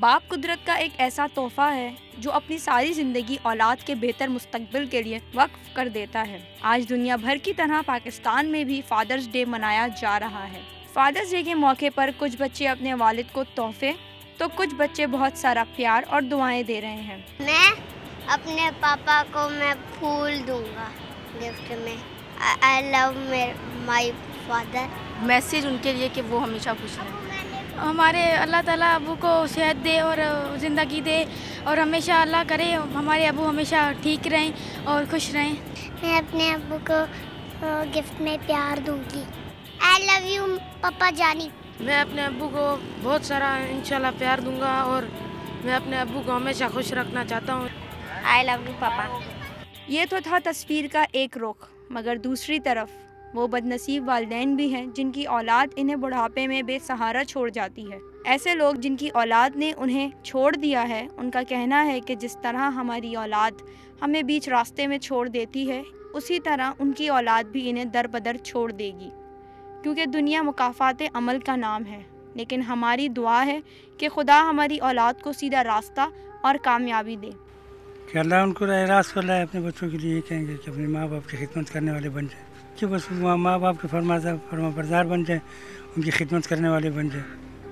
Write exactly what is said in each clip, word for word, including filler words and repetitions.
बाप कुदरत का एक ऐसा तोहफा है जो अपनी सारी ज़िंदगी औलाद के बेहतर मुस्तकबिल के लिए वक्फ कर देता है। आज दुनिया भर की तरह पाकिस्तान में भी फादर्स डे मनाया जा रहा है। फादर्स डे के मौके पर कुछ बच्चे अपने वालिद को तोहफे तो कुछ बच्चे बहुत सारा प्यार और दुआएं दे रहे हैं। मैं अपने पापा को मैं फूल दूंगा गिफ्ट में। I love my father. Message उनके लिए कि वो हमेशा खुश रहें। हमारे अल्लाह ताला अबू को सेहत दे और ज़िंदगी दे और हमेशा अल्लाह करे हमारे अबू हमेशा ठीक रहें और खुश रहें। मैं अपने अबू को गिफ्ट में प्यार दूंगी। आई लव यू पापा जानी। मैं अपने अब्बू को बहुत सारा इंशाल्लाह प्यार दूंगा और मैं अपने अब्बू को हमेशा खुश रखना चाहता हूँ। आई लव यू पापा। ये तो था तस्वीर का एक रुख, मगर दूसरी तरफ वो बदनसीब वालिदैन भी हैं जिनकी औलाद इन्हें बुढ़ापे में बेसहारा छोड़ जाती है। ऐसे लोग जिनकी औलाद ने उन्हें छोड़ दिया है, उनका कहना है कि जिस तरह हमारी औलाद हमें बीच रास्ते में छोड़ देती है, उसी तरह उनकी औलाद भी इन्हें दर बदर छोड़ देगी, क्योंकि दुनिया मुकाफ़ात अमल का नाम है। लेकिन हमारी दुआ है कि खुदा हमारी औलाद को सीधा रास्ता और कामयाबी दे कि अल्लाह उनको रास लाए। अपने बच्चों के लिए कहेंगे कि अपने माँ बाप की खिदमत करने वाले बन जाए, कि बस माँ बाप के फरमा फरमाबरदार बन जाए, उनकी खिदमत करने वाले बन जाए,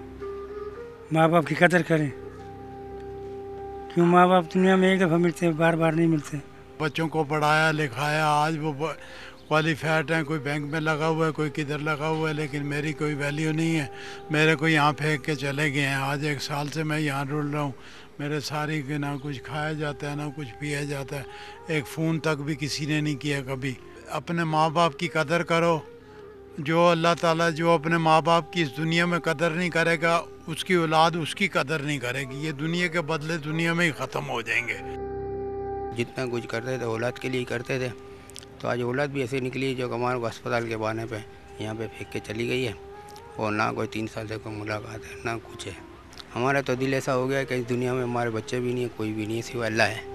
माँ बाप की कदर करें। क्यों माँ बाप दुनिया में एक दफ़ा मिलते हैं, बार बार नहीं मिलते। बच्चों को पढ़ाया लिखाया, आज वो क्वालिफाइड हैं, कोई बैंक में लगा हुआ है, कोई किधर लगा हुआ है, लेकिन मेरी कोई वैल्यू नहीं है। मेरे को यहाँ फेंक के चले गए हैं। आज एक साल से मैं यहाँ रुल रहा हूँ। मेरे सारी के ना कुछ खाया जाता है ना कुछ पिया जाता है। एक फ़ोन तक भी किसी ने नहीं किया कभी। अपने माँ बाप की कदर करो। जो अल्लाह ताला जो अपने माँ बाप की इस दुनिया में कदर नहीं करेगा, उसकी औलाद उसकी कदर नहीं करेगी। ये दुनिया के बदले दुनिया में ही ख़त्म हो जाएंगे। जितना कुछ करते थे औलाद के लिए करते थे, तो आज औलाद भी ऐसे निकली जो हमारे को अस्पताल के बहाने पे यहाँ पे फेंक के चली गई है और ना कोई तीन साल से कोई मुलाकात है ना कुछ है। हमारा तो दिल ऐसा हो गया कि इस दुनिया में हमारे बच्चे भी नहीं है, कोई भी नहीं है, सिवाय अल्लाह है।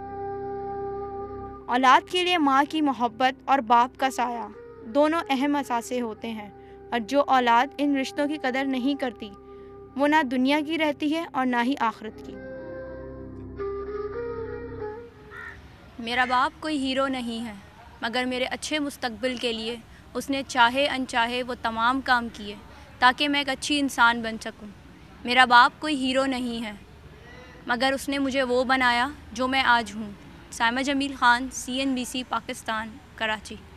औलाद के लिए माँ की मोहब्बत और बाप का साया दोनों अहम असासे होते हैं, और जो औलाद इन रिश्तों की कदर नहीं करती वो ना दुनिया की रहती है और ना ही आखिरत की। मेरा बाप कोई हीरो नहीं है, मगर मेरे अच्छे मुस्तकबिल के लिए उसने चाहे अनचाहे वो तमाम काम किए ताकि मैं एक अच्छी इंसान बन सकूं। मेरा बाप कोई हीरो नहीं है, मगर उसने मुझे वो बनाया जो मैं आज हूँ। Saima Jameel Khan, C N B C Pakistan, Karachi.